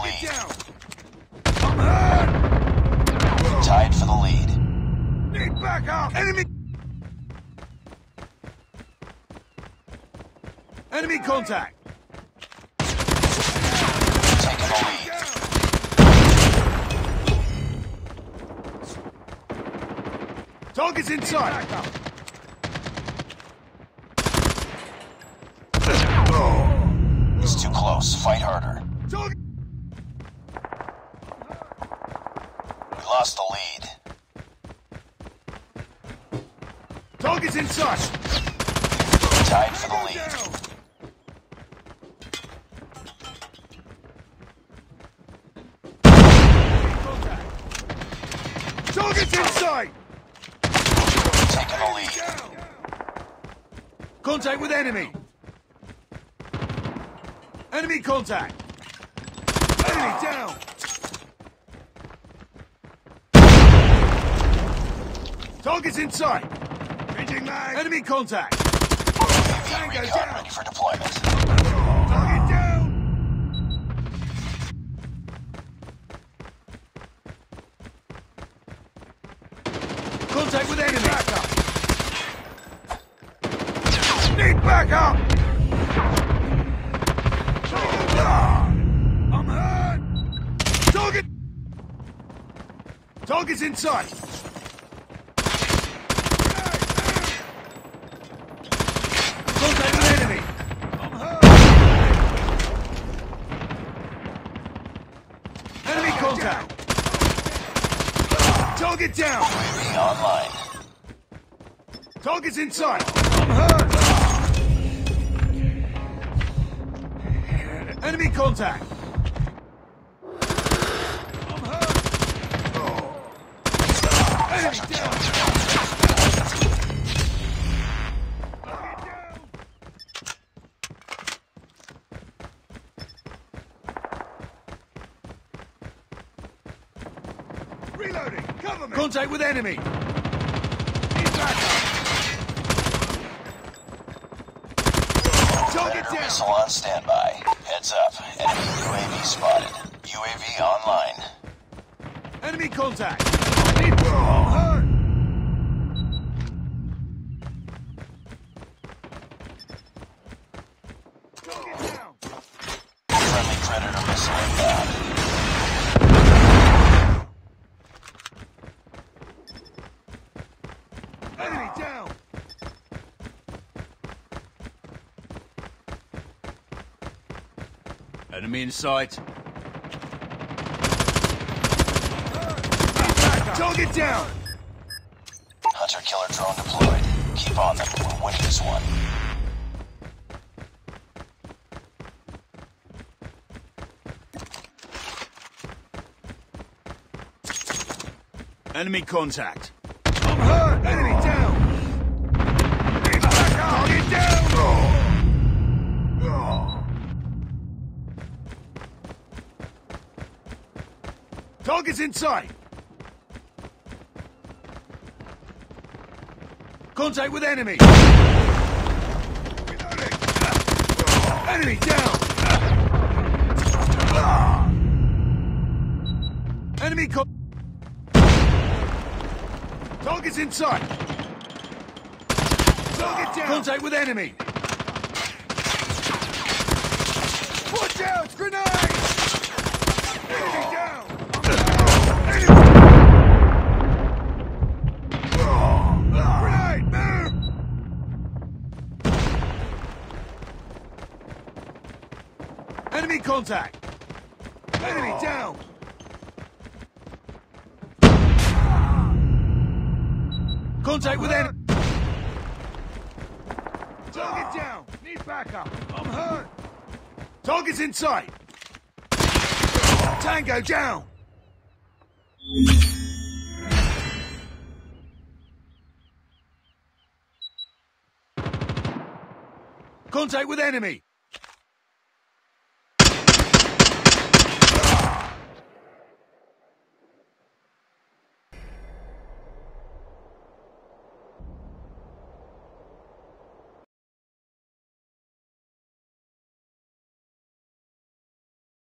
lead. I'm hurt! Tied for the lead. Need backup! Enemy contact! Taking the lead. Target's inside! It's too close. Fight harder. Target! We lost the lead. Target's inside! Tied for the lead. Target's inside! Taking the lead. Contact with enemy! Enemy contact! Enemy down! Target's inside! Changing mag! Enemy contact! UAV recon ready for deployment. Target down! Contact with enemy! Backup! Need backup! I'm hurt! Target! Target's inside! Contact with enemy! I'm hurt! Enemy contact! Target down! UAV online. Target's inside! I'm hurt! Enemy contact! I'm hurt! Enemy down! Reloading! Cover me! Contact with enemy! Need backup! Target Predator down! missile on standby. Heads up. Enemy UAV spotted. UAV online. Enemy contact! I'm hurt! Target down! Friendly Predator missile inbound. Enemy down! Enemy in sight. Target down! Hunter-killer drone deployed. Keep on them. We're winning this one. Enemy contact. I'm hurt! Enemy down! Need backup! Target down! Target's in sight! Contact with enemy! Reloading! Enemy down! Enemy Target's in sight! Target down! Contact with enemy! Watch out! Grenade! Enemy down! Grenade! Move! Enemy contact! Enemy down! Contact with enemy! Target down! Need backup! I'm hurt! Target's in sight! Tango down! Contact with enemy!